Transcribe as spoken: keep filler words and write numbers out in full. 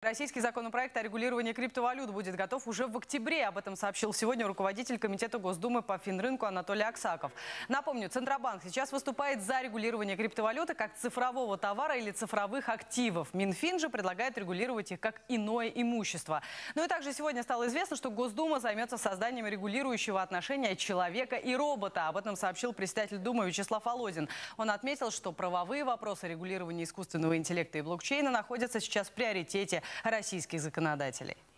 Российский законопроект о регулировании криптовалют будет готов уже в октябре. Об этом сообщил сегодня руководитель Комитета Госдумы по финрынку Анатолий Аксаков. Напомню, Центробанк сейчас выступает за регулирование криптовалюты как цифрового товара или цифровых активов. Минфин же предлагает регулировать их как иное имущество. Ну и также сегодня стало известно, что Госдума займется созданием регулирующего отношения человека и робота. Об этом сообщил председатель Думы Вячеслав Володин. Он отметил, что правовые вопросы регулирования искусственного интеллекта и блокчейна находятся сейчас в приоритете российских законодателей.